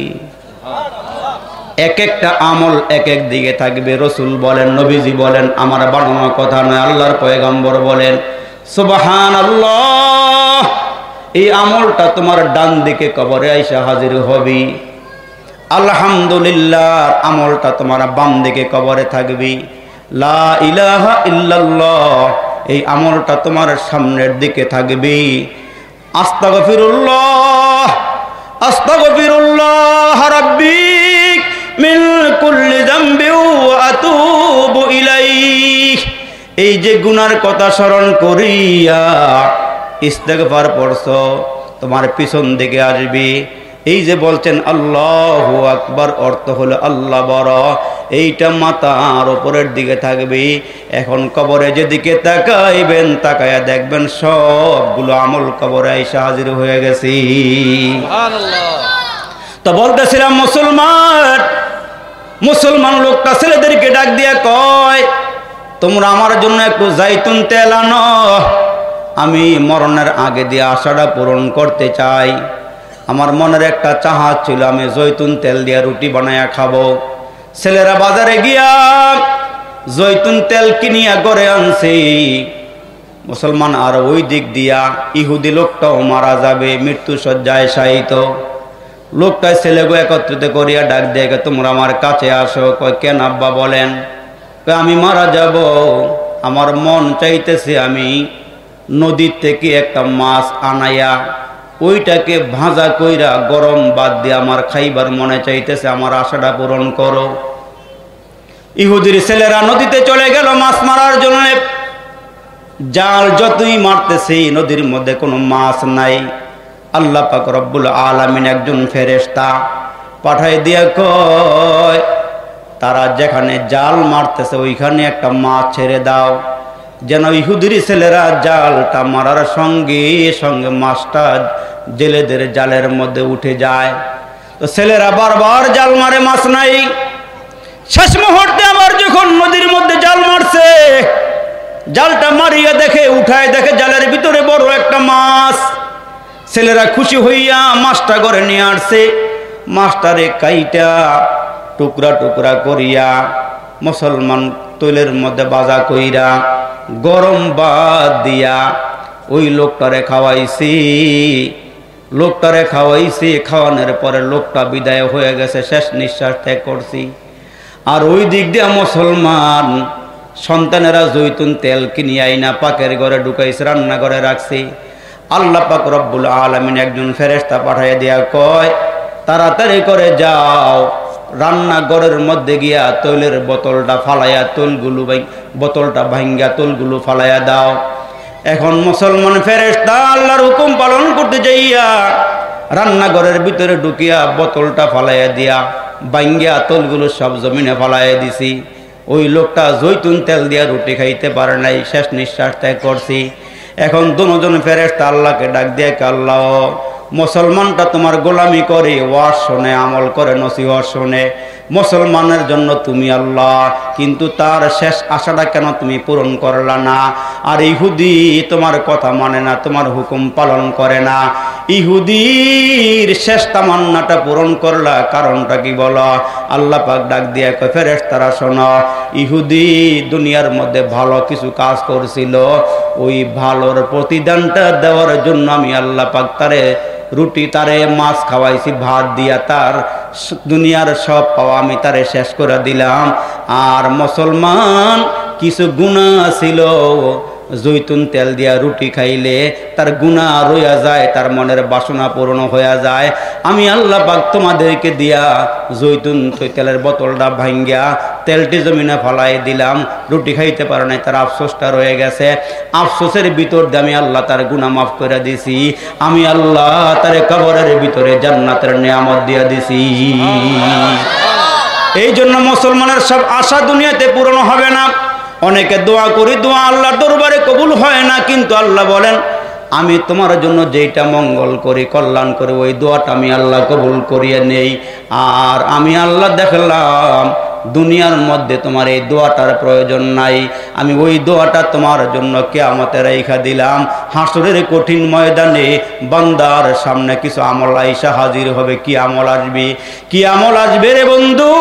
এক একটা আমল এক এক দিকে থাকবে। রাসূল বলেন, নবীজি বলেন, আমার বানানো কথা নয়, আল্লাহর পয়গম্বর বলেন। সুবহানাল্লাহ, এই আমলটা তোমার ডান দিকে কবরে আইসা হাজির হবে। আলহামদুলিল্লাহ, আমলটা তোমার বাম দিকে কবরে থাকবে। লা ইলাহা ইল্লাল্লাহ, এই আমলটা তোমার সামনের দিকে থাকবে। আস্তাগফিরুল্লাহ, আস্তাগফিরুল্লাহ রাব্বি মিন কুল্লি যামবি ওয়া আতুবু ইলাইহি, এই যে গুনার কথা স্মরণ করিয়া ইস্তেগফার পড়ছো তোমার পিছন দিকে আসবে। এই যে বলছেন আল্লাহু আকবার, অর্থ হলো আল্লাহ বড়, এইটা মাথার উপরের দিকে থাকবে। এখন কবরে যেদিকে তাকাইবেন, তাকায়া দেখবেন সবগুলো আমল কবরে আইসা হাজির হয়ে গেছে। সুবহানাল্লাহ। তো বলতেছিলাম মুসলমান লোকটা ছেলেদেরকে ডাক দিয়া কয় তোমরা আমার জন্য একটু জাইতুন তেল আনো, আমি মরণের আগে দিয়ে আশাটা পূরণ করতে চাই। আমার মনের একটা চাহত ছিল আমি জৈতুন তেল দিয়া রুটি বানায়া খাবো। ছেলেরা বাজারে গিয়া জৈতুন তেল কিনিয়া করে আনছে। মুসলমান আর ওই দিক দিয়া ইহুদি লোকটাও মারা যাবে, মৃত্যু শয্যায় শায়িত। লোকটা ছেলেগো একত্রিত করিয়া ডাক দিয়ে তোমরা আমার কাছে আসো। কয় কেন আব্বা? বলেন। আমি মারা যাব, আমার মন চাইতেছে আমি নদীর থেকে একটা মাছ আনাইয়া ওইটাকে ভাজা কইরা গরম বাদ দিয়ে আমার খাইবার মনে চাইতেছে, আমার আশাটা পূরণ করো। ইহুদির ছেলেরা নদীতে চলে গেল মাছ মারার জন্য। জাল যতই মারতেছে নদীর মধ্যে কোনো মাছ নাই। আল্লাহ পাক রব্বুল আলামিন একজন ফেরেশতা পাঠাই দিয়া কয় তারা যেখানে জাল মারতেছে ওইখানে একটা মাছ ছেড়ে দাও, যেন ইহুদির ছেলেরা জালটা মারার সঙ্গে সঙ্গে মাছটা জেলেদের জালের মধ্যে উঠে যায়। তো ছেলেরা বারবার জাল মারে, মাছ নাই। শেষ মুহূর্তে আবার যখন নদীর মধ্যে জাল মারছে, জালটা মারিয়া দেখে, উঠায় দেখে জালের ভিতরে বড় একটা মাছ। ছেলেরা খুশি হইয়া মাছটা করে নিয়ে আসছে। মাছটারে কাইটা টুকরা টুকরা করিয়া মুসলমান তৈলের মধ্যে বাজা কইরা গরম ভাত দিয়া ওই লোকটারে খাওয়াইছি। খাওয়ানোর পরে লোকটা বিদায় হয়ে গেছে, শেষ নিঃশ্বাস ত্যাগ করছি। আর ওই দিক দিয়ে মুসলমান সন্তানেরা জৈতুন তেল কিনে আইনা পাকের ঘরে ঢুকাইছে, রান্নাঘরে রাখছি। আল্লাহ পাক রব্বুল আলামিন একজন ফেরেশতা পাঠাইয়া দিয়া কয়, তাড়াতাড়ি করে যাও রান্নাঘরের মধ্যে গিয়া তৈলের বোতলটা ফালাইয়া বোতলটা ভাঙ্গা তৈলগুলো ফালাইয়া দাও। এখন মুসলমান ফেরেশতা আল্লাহর হুকুম পালন করতে যাইয়া রান্নাঘরের ভিতরে ঢুকিয়া বোতলটা ফালাইয়া দিয়া ভাঙ্গা তৈলগুলো সব জমিনে ফালাইয়া দিছি। ওই লোকটা জৈতুন তেল দিয়া রুটি খাইতে পারে নাই, শেষ নিঃশ্বাস ত্যাগ করছি। এখন দুজন ফেরেশতা আল্লাহকে ডাক দিয়ে, আল্লাহ মুসলমানটা তোমার গোলামি করে, ওয়াজ শোনে, আমল করে, নসিহত শোনে, মুসলমানের জন্য তুমি আল্লাহ, কিন্তু তার শেষ আশাটা কেন তুমি পূরণ করলা না? আর ইহুদি তোমার কথা মানে না, তোমার হুকুম পালন করে না, ইহুদির শেষ তামান্নাটা পূরণ করলা, কারণটা কি বলো? আল্লাহ পাক ডাক দিয়ে কয়, ফেরেশতারা শোনো, ইহুদি দুনিয়ার মধ্যে ভালো কিছু কাজ করছিল, ওই ভালোর প্রতিদানটা দেওয়ার জন্য আমি আল্লাহ পাক তারে রুটি, তারে মাছ খাওয়াইছি ভাত দিয়া, তার দুনিয়ার সব পাওয়া আমি তারে শেষ করে দিলাম। আর মুসলমান কিছু গুনাহ ছিল, জৈতুন তেল দিয়া রুটি খাইলে তার গুনাহ রইয়া যায়, তার মনের বাসনা পূরণ হয়ে যায়। আমি আল্লাহ পাক তোমাদেরকে দিয়া জৈতুন তেলের বোতলটা ভাঙ্গিয়া তেলটি জমিনে ফালাই দিলাম, রুটি খাইতে পারে নাই, তার আফসোসটা রয়ে গেছে। আফসোসের ভিতর দিয়ে আমি আল্লাহ তার গুনাহ মাফ করে দিছি। আমি আল্লাহ তার কবরের ভিতরে জান্নাতের নিয়ামত দিয়া দিছি। এই জন্য মুসলমানের সব আশা দুনিয়াতে পূরণ হবে না। অনেকে দোয়া করি, দোয়া আল্লাহর দরবারে কবুল হয় না, কিন্তু আল্লাহ বলেন, আমি তোমার জন্য যেটা মঙ্গল করি, কল্যাণ করি, ওই দোয়াটা আমি আল্লাহ কবুল করিয়ে নেই। আর আমি আল্লাহ দেখলাম দুনিয়ার মধ্যে তোমার এই দোয়াটার প্রয়োজন নাই, আমি ওই দোয়াটা তোমার জন্য কিয়ামতে রাইখা দিলাম। হাসরের কঠিন ময়দানে বান্দার সামনে কিছু আমল আইসা হাজির হবে। কি আমল আসবে? কি আমল আসবে রে বন্ধু?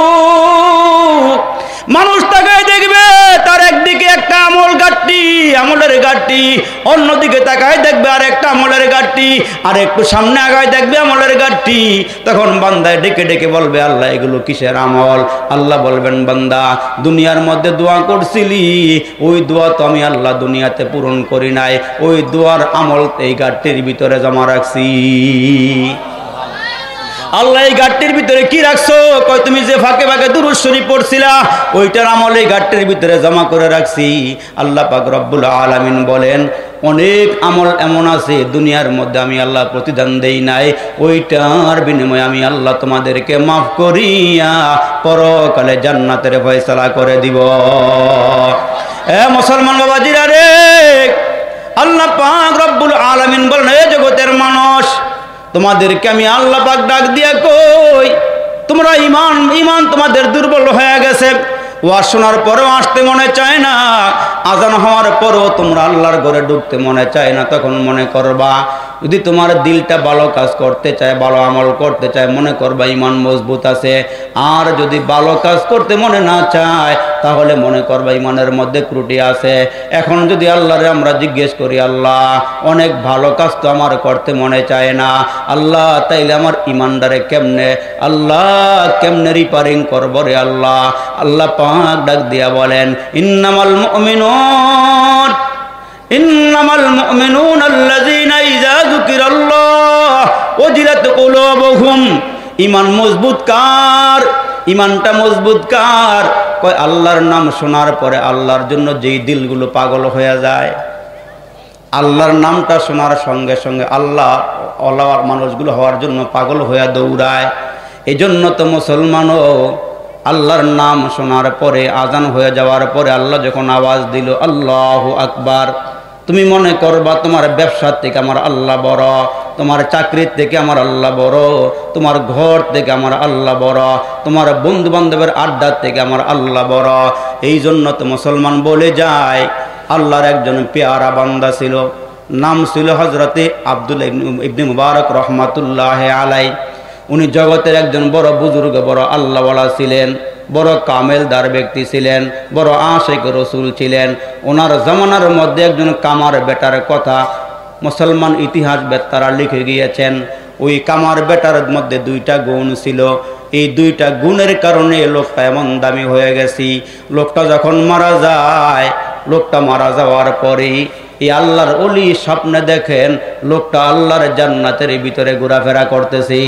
মানুষ তাকায় দেখবে তার একদিকে একটা আমল গাট্টি, আমলের গাট্টি, অন্যদিকে তাকায় দেখবে আর একটা আমলের গাট্টি, আর একটু সামনে আগায় দেখবে আমলের গাট্টি। তখন বান্দায় ডেকে ডেকে বলবে, আল্লাহ এগুলো কিসের আমল? আল্লাহ বলবেন, বান্দা দুনিয়ার মধ্যে দোয়া করছিলি, ওই দোয়া তো আমি আল্লাহ দুনিয়াতে পূরণ করি নাই, ওই দোয়ার আমল এই গাট্টির ভিতরে জমা রাখছি। আল্লাহ এই গাট্টির ভিতরে কি রাখছো? কয় তুমি যে ফাঁকে ফাঁকে দুরূদ শরীফ পড়ছিলা, ওইটার আমল এই গাট্টির ভিতরে জমা করে রাখছি। আল্লাহ পাক রব্বুল আলামিন বলেন, অনেক আমল এমন আছে দুনিয়ার মধ্যে আমি আল্লাহ প্রতিদান দেই নাই, ওইটার বিনিময়ে আমি আল্লাহ তোমাদেরকে মাফ করিয়া পরকালে জান্নাতের ফয়সালা করে দিব। মুসলমান বাবাজিরা রে, আল্লাহ পাক রব্বুল আলামিন বলেন, এ জগতের মানুষ, তোমাদেরকে আমি আল্লাহ পাক ডাক দিয়া কই, তোমরা ইমান তোমাদের দুর্বল হয়ে গেছে। ওয়াজ শোনার পরেও আসতে মনে চায় না, আজান হওয়ার পরেও তোমরা আল্লাহর ঘরে ঢুকতে মনে চায় না। তখন মনে করবা, যদি তোমার দিলটা ভালো কাজ করতে চায়, ভালো আমল করতে চায়, মনে করবা ইমান মজবুত আছে। আর যদি ভালো কাজ করতে মনে না চায়, তাহলে মনে করবা ইমানের মধ্যে ত্রুটি আছে। এখন যদি আল্লাহরে আমরা জিজ্ঞেস করি, আল্লাহ অনেক ভালো কাজ তো আমার করতে মনে চায় না, আল্লাহ তাইলে আমার ইমানদারে কেমনে, আল্লাহ কেমনে রিপারিং করব রে আল্লাহ? আল্লাহ পাক ডাক দিয়া বলেন, ইন্নামাল মুমিনুন আল্লাযীনা ইযা যুকিরাল্লাহ ওয়াজিলাত কুলুবুহুম। ঈমান মজবুত কার? ঈমানটা মজবুত কার? কয় আল্লাহর নাম শোনার পরে আল্লাহর জন্য যেই দিলগুলো পাগল হয়ে যায়, আল্লাহর নামটা শোনার সঙ্গে সঙ্গে আল্লাহর মানুষগুলো হওয়ার জন্য পাগল হয়ে দৌড়ায়। এই জন্য তো মুসলমানও আল্লাহর নাম শোনার পরে, আজান হয়ে যাওয়ার পরে আল্লাহ যখন আওয়াজ দিল আল্লাহু আকবার, তুমি মনে করবা তোমার ব্যবসার থেকে আমার আল্লাহ বড়, তোমার চাকরির থেকে আমার আল্লাহ বড়, তোমার ঘর থেকে আমার আল্লাহ বড়, তোমার বন্ধু বান্ধবের আড্ডার থেকে আমার আল্লাহ বড়। এই জন্য তো মুসলমান বলে যায়, আল্লাহর একজন পেয়ারা বান্দা ছিল, নাম ছিল হযরতে আব্দুল্লাহ ইবনে মুবারক রহমাতুল্লাহ আলাইহি। উনি জগতের একজন বড় বুজুর্গ, বড় আল্লাহওয়ালা ছিলেন, বড় কামেলদার ব্যক্তি ছিলেন, বড় আশিক রসুল ছিলেন। ওনার জামানার মধ্যে একজন কামার বেটার কথা মুসলমান ইতিহাসবেত্তারা লিখে গিয়েছেন। ওই কামার বেটার মধ্যে 2টা গুণ ছিল। এই 2টা গুণের কারণে লোকটা এমন দামি হয়ে গেছি। লোকটা যখন মারা যায়, লোকটা মারা যাওয়ার পরেই এই আল্লাহর ওলি স্বপ্নে দেখেন লোকটা আল্লাহর জান্নাতের ভিতরে ঘোরাফেরা করতেছে।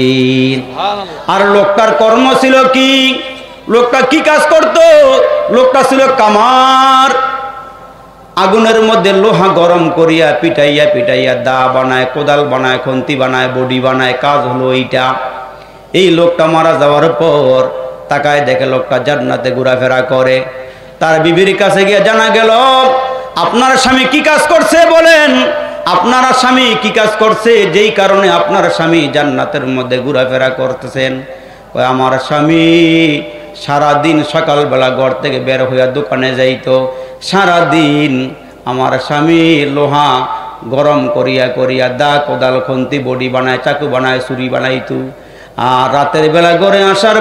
আর লোকটার কর্ম ছিল কি? লোকটা কি কাজ করত? লোকটা ছিল কামার। আগুনের মধ্যে লোহা গরম করিয়া পিটাইয়া পিটাইয়া দা বানায়, কোদাল বানায়, খন্তি বানায়, বডি বানায়। কাজ হলো এইটা। এই লোকটা মারা যাওয়ার পর তাকায় দেখে লোকটা জান্নাতে ঘোরাফেরা করে। তার বিবির কাছে গিয়ে জানা গেল, আপনার স্বামী কি কাজ করছে বলেন? আপনার স্বামী কি কাজ করছে যেই কারণে আপনার স্বামী জান্নাতের মধ্যে ঘোরাফেরা করতেছেন? আমার স্বামী সারাদিন সকালবেলা ঘর থেকে বের হইয়া দোকানে যাইতো। সারাদিন আমার স্বামী লোহা গরম করিয়া করিয়া দা কোদাল খন্তি বডি বানায়, চাকু বানায়, ছুরি বানাইতো। আর রাতের বেলা ঘরে আসার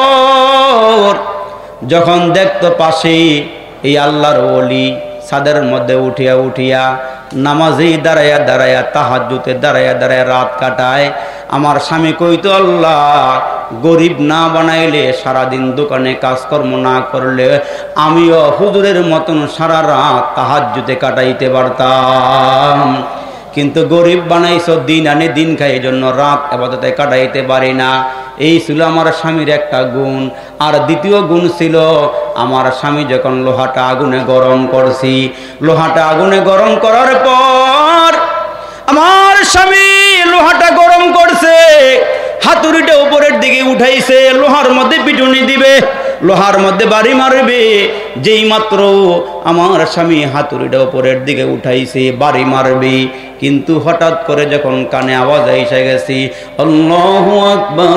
পর যখন দেখতো পাশে এই আল্লাহর ওলি ছাদের মধ্যে উঠিয়া উঠিয়া নামাজেই দাঁড়াইয়া দাঁড়াইয়া, তাহাজ্জুদে দাঁড়াইয়া দাঁড়াইয়া রাত কাটায়, আমার স্বামী কইতো, আল্লাহ গরিব না বানাইলে, সারাদিন দোকানে কাজকর্ম না করলে আমিও হুজুরের মতন সারা রাত তাহাজ্জুদে কাটাইতে পারতাম। কিন্তু গরিব বানাইছো, দিন আনে দিন খাই, এই জন্য রাত ইবাদতে কাটাইতে পারি না। এই ছিল আমার স্বামীর একটা গুণ। আর দ্বিতীয় গুণ ছিল, আমার স্বামী যখন লোহাটা আগুনে গরম করছি, লোহাটা আগুনে গরম করার পর আমার স্বামী লোহাটা গরম করছে, হাতুড়িটা উপরের দিকে উঠাইছে, লোহার মধ্যে পিটুনি দিবে, লোহার মধ্যে বাড়ি মারবে। যেই মাত্র আমার স্বামী হাতুড়িটা উপরের দিকে উঠাইছে, বাড়ি মারবে, কিন্তু হঠাৎ করে যখন কানে আওয়াজ এসে গেছি, আল্লাহু আকবার,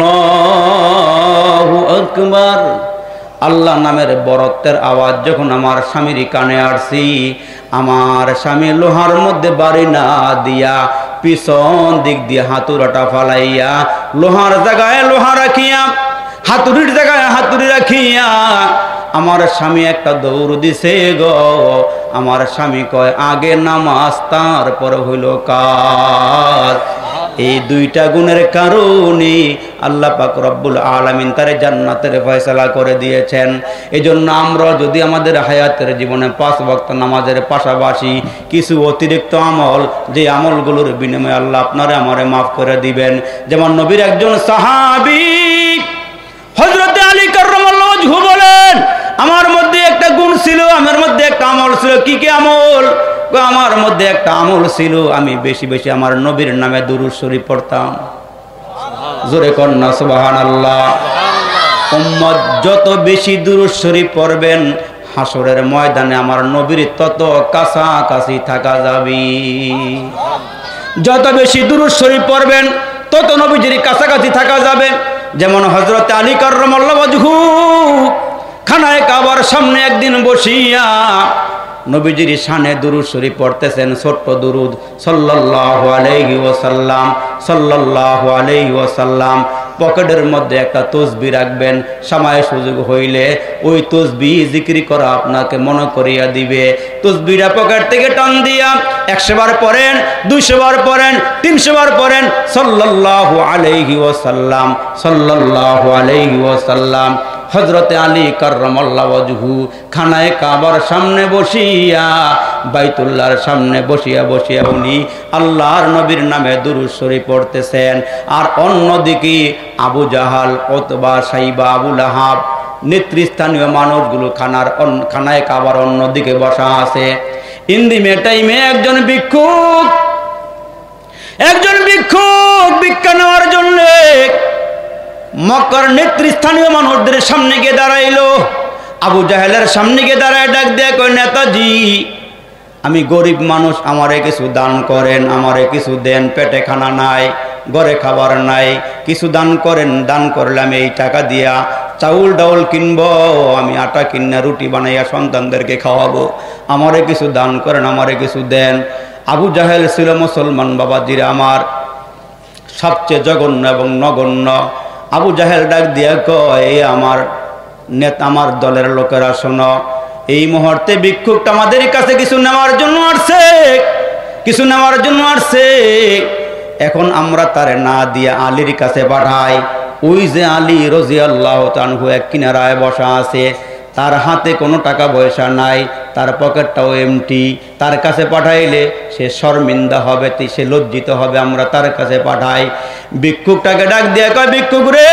আল্লাহু আকবার, আল্লাহ নামের বরত্বের আওয়াজ যখন আমার স্বামীর কানে আসছি, আমার স্বামী লোহার মধ্যে বাড়ি না দিয়া পিছন দিক দিয়ে হাতুড়াটা ফালাইয়া, লোহার জায়গায় লোহা রাখিয়া, হাতুড়ির জায়গায় হাতুড়ি রাখিয়া আমার স্বামী একটা দৌড় দিছে গো। আমার স্বামী কয়, আগে নামাজ তারপর হইল কাজ। এই 2টা গুণের কারণে আল্লাহ পাক রব্বুল আলামিন তারে জান্নাতের ফয়সালা করে দিয়েছেন। এজন্য আমরা যদি আমাদের হায়াতের জীবনে 5 ওয়াক্ত নামাজের পাশাপাশি কিছু অতিরিক্ত আমল, যে আমলগুলোর বিনিময়ে আল্লাহ আপনারে আমারে মাফ করে দিবেন। যেমন নবীর একজন সাহাবী হযরত আলী কাররামাল্লাহু ওয়াজহু বলেন, আমার মধ্যে একটা গুণ ছিল, আমার মধ্যে একটা আমল ছিল। কি কি আমল? আমার মধ্যে একটা আমল ছিল, আমি বেশি বেশি আমার নবীর নামে দুরূদ শরীফ পড়তাম। জোরে কন্না সুবহানাল্লাহ। উম্মত যত বেশি দুরূদ শরীফ পড়বেন, হাসরের ময়দানে আমার নবীর তত কাছাকাছি থাকা যাবে। যত বেশি দুরূদ শরীফ পড়বেন, তত নবীজির কাছাকাছি থাকা যাবে। যেমন হযরত আলী কাররামাল্লাহু ওয়াজহু খানায়ে কাবার সামনে একদিন বসিয়া নবীজির শানে দুরূদ শরীফ পড়তেছেন, ছোট্ট দুরূদ, সাল্লাল্লাহু আলাইহি ওয়াসাল্লাম, সাল্লাল্লাহু আলাইহি ওয়াসাল্লাম। পকেটের মধ্যে একটা তসবিহ রাখবেন, সময় সুযোগ হইলে ওই তসবিহ জিকির করা আপনাকে মনে করিয়া দিবে। তসবিহটা পকেট থেকে টান দিয়া 100 বার পড়েন, 200 বার পড়েন, 300 বার পড়েন, সাল্লাল্লাহু আলাইহি ওয়াসাল্লাম, সাল্লাল্লাহু আলাইহি ওয়াসাল্লাম। হযরতে আলী কাররামাল্লাহু ওয়াজহু খানায়ে কাবার সামনে বসিয়া, বাইতুল্লাহর সামনে বসিয়া বসিয়া উনি আল্লাহর নবীর নামে দুরূদ শরীফ পড়তেছেন। আর অন্যদিকে আবু জাহাল, উতবা, সাইবা, আবু লাহাব নেতৃস্থানীয় মানুষগুলো খানায়ে কাবার অন্যদিকে বসা আছে। ইন্দিমে টাইমে একজন ভিক্ষুক ভিক্ষা নেওয়ার জন্য মক্কার নেতৃস্থানীয় মানুষদের সামনে গিয়ে দাঁড়াইলো। আবু জাহেলের সামনে গিয়ে দাঁড়ায় ডাক দিয়ে কয়, নেতাজি, আমি গরিব মানুষ, আমারে কিছু দান করেন, আমারে কিছু দেন, পেটে খানা নাই, ঘরে খাবার নাই, কিছু দান করেন। দান করলে আমি এই টাকা দিয়া চাউল ডাউল কিনবো, আমি আটা কিনা রুটি বানাইয়া সন্তানদেরকে খাওয়াবো, আমারে কিছু দান করেন, আমারে কিছু দেন। আবু জাহেল ছিল মুসলমান বাবাজিরা আমার, সবচেয়ে জঘন্য এবং নগণ্য। আবু জাহেল ডাক দিয়া কয়, আমার নেতা, আমার দলের লোকেরা শোনো, এই মুহূর্তে ভিক্ষুকটা আমাদের কাছে কিছু নেওয়ার জন্য আসছে, কিছু নেওয়ার জন্য আসছে। এখন আমরা তারে না দিয়ে আলীর কাছে পাঠাই। ওই যে আলী রাদিয়াল্লাহু তাআলা এক কিনারায় বসা আছে, তার হাতে কোনো টাকা পয়সা নাই, তার পকেটটাও এমটি। তার কাছে পাঠাইলে সে শর্মিন্দা হবে, সে লজ্জিত হবে, আমরা তার কাছে পাঠাই। ভিক্ষুকটাকে ডাক দিয়ে কয়, ভিক্ষুক রে,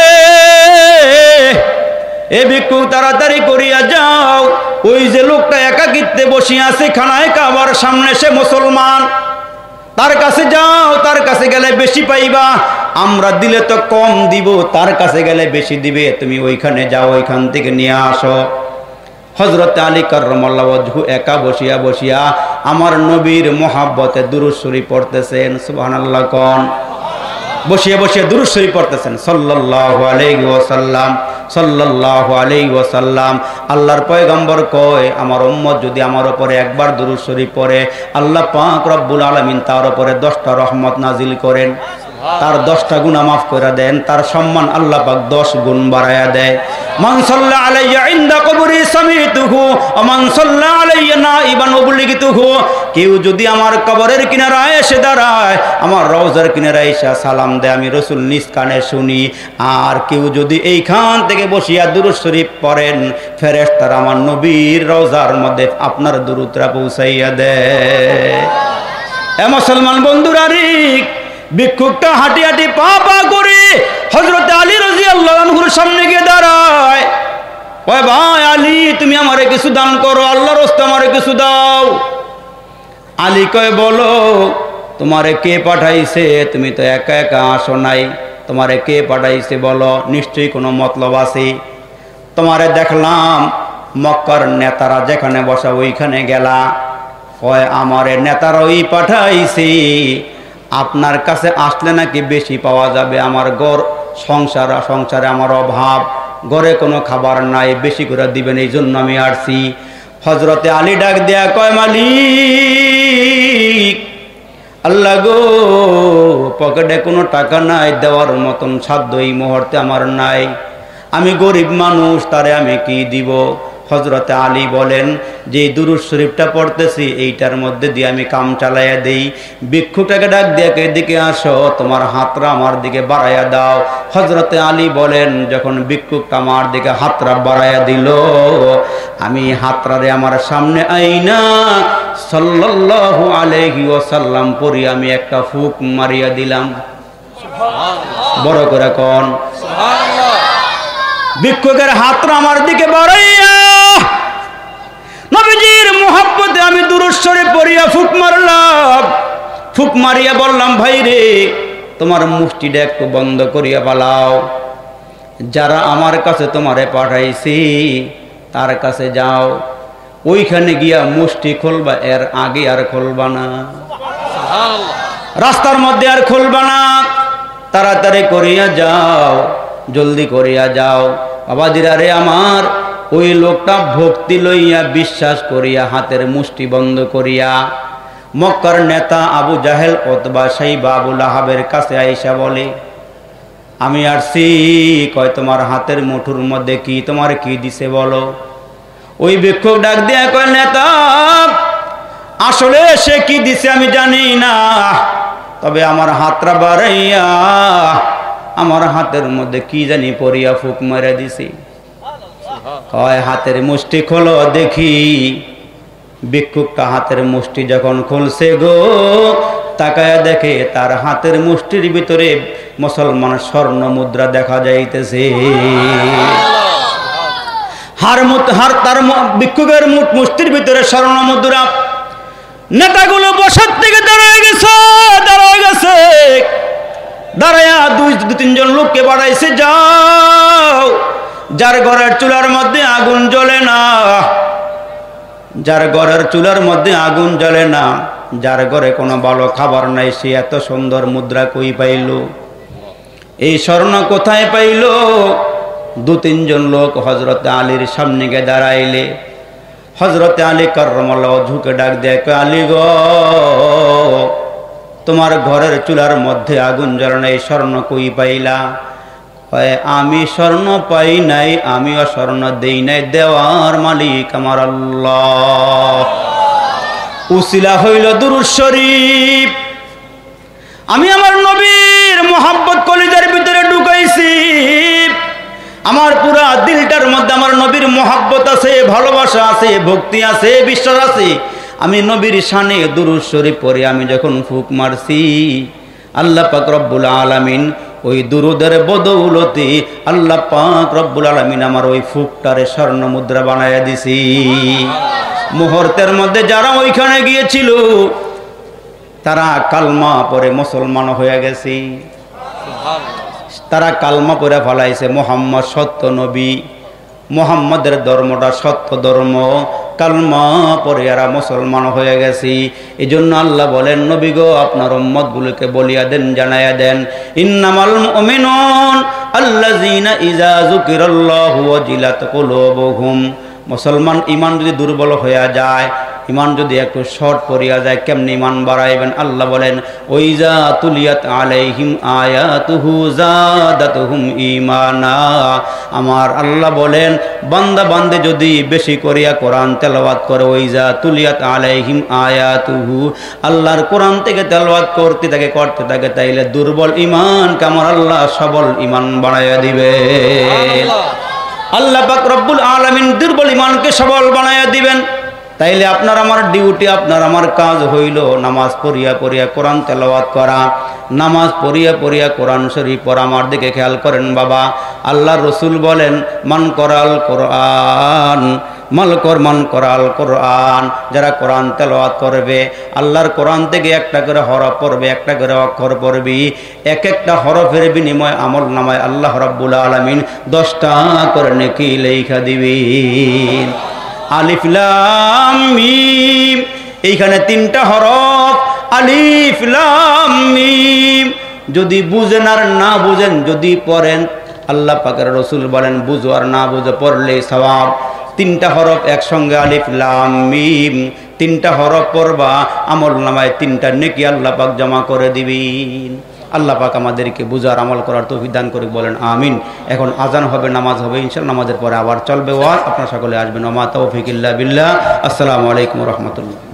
এ ভিক্ষুক তাড়াতাড়ি করিয়া যাও, ওই যে লোকটা একাকিত্বে বসিয়া আছে খানায় কাবার সামনে, সে মুসলমান, তার কাছে যাও, তার কাছে গেলে বেশি পাইবা, আমরা দিলে তো কম দিব, তার কাছে গেলে বেশি দিবে, তুমি ওইখানে যাও, ওইখান থেকে নিয়ে আসো। হযরত আলী কাররামাল্লাহু ওয়াজহু একা বসিয়া বসিয়া আমার নবীর মোহাব্বতে দুরূদ শরীফ পড়তেছেন। সুবহানাল্লাহ কোন। বসিয়ে বসিয়ে দুরূদ শরীফ পড়তেছেন, সাল্লাল্লাহু আলাইহি ওয়াসাল্লাম, সাল্লাল্লাহু আলাইহি ওয়াসাল্লাম। আল্লাহর পয়গম্বর কয়, আমার উম্মত যদি আমার উপরে একবার দুরূদ শরীফ পড়ে, আল্লাহ পাক রব্বুল আলামিন তার উপরে 10টা রহমত নাজিল করেন, তার 10টা গুনাহ মাফ করে দেন, তার সম্মান আল্লাহ পাক 10 গুণ বাড়ায়া দেয়। মান সাল্লা আলাইয়া ইনদা কবরি সামিতুহু ওয়া মান সাল্লা আলাইয়া নাইবান উবলিগতুহু। কেউ যদি আমার কবরের কিনারায় এসে দাঁড়ায়, আমার রওজার কিনারায় এসে সালাম দেয়, আমি রাসূল নিজ কানে শুনি। আর কেউ যদি এইখান থেকে বসিয়া দুরূদ শরীফ পড়েন, ফেরেশতারা আমার নবীর রওজার মধ্যে আপনার দুরূদটা পৌঁছাইয়া দেয়। এ মুসলমান বন্ধুরা রে, ভিক্ষুকটা হাঁটি হাঁটি পা পা করে হযরত আলী রাদিয়াল্লাহু আনহুর সামনে গিয়ে দাঁড়ায়। ওই ভাই আলী, তুমি আমারে কিছু দান করো, আল্লাহর রাস্তায় আমারে কিছু দাও। আলী কয়, বলো তোমারে কে পাঠাইছে? তুমি তো একা একা আসো নাই, তোমারে কে পাঠাইছে বলো, নিশ্চয়ই কোনো মতলব আছে। তোমারে দেখলাম মক্কার নেতারা যেখানে বসা ওইখানে গেলা। কয়, আমারে নেতারা ওই পাঠাইছে, আপনার কাছে আসলে নাকি বেশি পাওয়া যাবে। আমার ঘর সংসারে আমার অভাব, ঘরে কোনো খাবার নাই, বেশি করে দিবেন, এই জন্য আমি আসছি। হযরতে আলী ডাক দেয়া কয়, মালিক, আল্লাহ গো, পকেটে কোনো টাকা নাই, দেওয়ার মতন সাধ্য এই মুহূর্তে আমার নাই, আমি গরিব মানুষ, তারে আমি কি দিব? হযরতে আলী বলেন, যে দুরূদ শরীফটা পড়তেছি এইটার মধ্যে দিয়ে আমি কাম চালাইয়া দেই। ভিক্ষুকটাকে ডাক দিয়ে, এদিকে আসো, তোমার হাতটা আমার দিকে বাড়াইয়া দাও। হযরতে আলী বলেন, যখন ভিক্ষুকটা আমার দিকে হাতটা বাড়াইয়া দিল, আমি হাতটারে আমার সামনে আইনা সাল্লাল্লাহু আলাইহি ওয়াসাল্লাম পড়ি আমি একটা ফুক মারিয়া দিলাম। বড় করে কোন সুবহানাল্লাহ। ভিক্ষুকের হাতটা আমার দিকে বাড়াইয়া নবীজির মুহাব্বতে আমি দুরূদ শরীফ পড়িয়া ফুক মারলাম। ফুক মারিয়া বললাম, ভাই রে, তোমার মুষ্টিটা একটু বন্ধ করিয়া পালাও। যারা আমার কাছে তোমারে পাঠাইছি তার কাছে যাও, ওইখানে গিয়া মুষ্টি খুলবা, এর আগে আর খুলবা না, রাস্তার মধ্যে আর খুলবা না, তাড়াতাড়ি করিয়া যাও, জলদি করিয়া যাও। বাবাজিরা রে আমার, ওই লোকটা ভক্তি লইয়া বিশ্বাস করিয়া হাতের মুষ্টি বন্ধ করিয়া মক্কার নেতা আবু জাহেল অথবা সাইবা আবু লাহাবের কাছে আইসা বলে, আমি আসছি। কয়, তোমার হাতের মুঠোর মধ্যে কি, তোমার কি দিছে বলো। ওই ভিক্ষুক ডাক দিয়া কয়, নেতা, আসলে সে কি দিছে আমি জানি না, তবে আমার হাতটা বাড়াইয়া আমার হাতের মধ্যে কি জানি পরিয়া ফুক মারা দিছি। কয়, হাতের মুষ্টি খোলো দেখি। ভিক্ষুকটা হাতের মুষ্টি যখন খুলছে গো, তাকায়া দেখে তার হাতের মুষ্টির ভিতরে মুসলমান স্বর্ণ মুদ্রা দেখা যাইতেছে। তার ভিক্ষুকের ভিক্ষুকের ভিতরে স্বর্ণ মুদ্রা। নেতাগুলো বসার থেকে দাঁড়ায় গেছে, দাঁড়ায়া দু তিনজন লোককে বাড়াইছে, যাও, যার ঘরের চুলার মধ্যে আগুন জ্বলে না, যার ঘরের চুলার মধ্যে আগুন জ্বলে না, যার ঘরে কোনো ভালো খাবার নাই, সে এত সুন্দর মুদ্রা কই পাইল, এই স্বর্ণ কোথায় পাইল? দু তিনজন লোক হযরতে আলীর সামনে গিয়ে দাঁড়াইলে হযরতে আলী কাররামাল্লাহু ওয়াজহুকে ডাক দেয়, আলী গো, তোমার ঘরের চুলার মধ্যে আগুন জ্বলে নাই, স্বর্ণ কই পাইলা? কয় আমি স্বর্ণ পাই নাই, আমিও স্বর্ণ দেই নাই, দেওয়ার মালিক আমার আল্লাহ। উসিলা হইল দুরূদ শরীফ। আমি আমার নবীর মোহাব্বত কলিজার ভিতরে ঢুকাইছি, আমার পুরা দিলটার মধ্যে আমার নবীর মোহাব্বত আছে, ভালোবাসা আছে, ভক্তি আছে, বিশ্বাস আছে। আমি নবীর শানে দুরূদ শরীফ পড়ে আমি যখন ফুক মারছি, আল্লাহ পাক রব্বুল আলামিন ওই দুরুদের বদৌলতে আল্লাহ পাক রব্বুল আলামিন আমার ওই ফুকটারে স্বর্ণ মুদ্রা বানাইয়া দিছি। মুহূর্তের মধ্যে যারা ওইখানে গিয়েছিল তারা কালমা পরে মুসলমান হয়ে গেছে। তারা কালমা পরে ফলাইছে, মোহাম্মদ সত্য নবী, মোহাম্মদের ধর্মটা সত্য ধর্ম। কালমা পরে এরা মুসলমান হয়ে গেছি। এই জন্য আল্লাহ বলেন, নবী গো আপনার উম্মতগুলোকে বলিয়া দেন, জানাইয়া দেন, ইন্নামাল মুমিনুন আল্লাযীনা ইযা যুকিরাল্লাহু ওয়াজিলাত কুলুবুহুম। মুসলমান ইমান যদি দুর্বল হইয়া যায়, ইমান যদি একটু শর্ট পড়িয়া যায়, কেমনি ইমান বাড়াইবেন? আল্লাহ বলেন, ওইজা তুলিয়াত আলাইহিম আয়াতুহু যাদাতুহুম ঈমানা। আমার আল্লাহ বলেন, বান্দা বান্দে যদি বেশি করিয়া কোরআন তেলাওয়াত করে, ওইজা তুলিয়াত আলাইহিম আয়াতুহু, আল্লাহর কোরআন থেকে তেলাওয়াত করতে থাকে, তাইলে দুর্বল ইমানকে আমার আল্লাহ সবল ইমান বানাইয়া দিবে। আল্লাহ পাক রব্বুল আলামিন দুর্বল ইমানকে সবল বানাইয়া দিবেন। তাইলে আপনার আমার ডিউটি, আপনার আমার কাজ হইল নামাজ পড়িয়া পড়িয়া কোরআন তেলাওয়াত করা, নামাজ পড়িয়া পড়িয়া কোরআন শরীফ পড়া। আমার দিকে খেয়াল করেন বাবা, আল্লাহর রসুল বলেন, মান করাল কোরআন মান করাল কোরআন, যারা কোরআন তেলাওয়াত করবে, আল্লাহর কোরআন থেকে একটা করে হরফ পড়বে, একটা করে অক্ষর পড়বি, এক একটা হরফের বিনিময় আমল নামায় আল্লাহ রাব্বুল আলামিন 10টা করে নেকি লেখা দিবেন। আলিফ লাম মিম, এইখানে 3টা হরফ, আলিফ লাম মিম। যদি বুঝেন আর না বুঝেন, যদি পড়েন, আল্লাহ পাকের রসুল বলেন, বুঝো আর না বুঝো পড়লে সওয়াব। 3টা হরফ একসঙ্গে, আলিফ লাম মিম, 3টা হরফ পড়বা, আমল নামায় 3টা নেকি আল্লাহ পাক জমা করে দিবেন। আল্লাহ পাক আমাদেরকে বুঝার আমল করার তৌফিক দান করে, বলেন আমিন। এখন আজান হবে, নামাজ হবে ইনশাআল্লাহ, নামাজের পরে আবার চলবে ওয়াজ। আপনারা সকলে আসবেন। ওমা তৌফিক ইল্লা বিল্লাহ। আসসালামু আলাইকুম ওয়া রাহমাতুল্লাহ।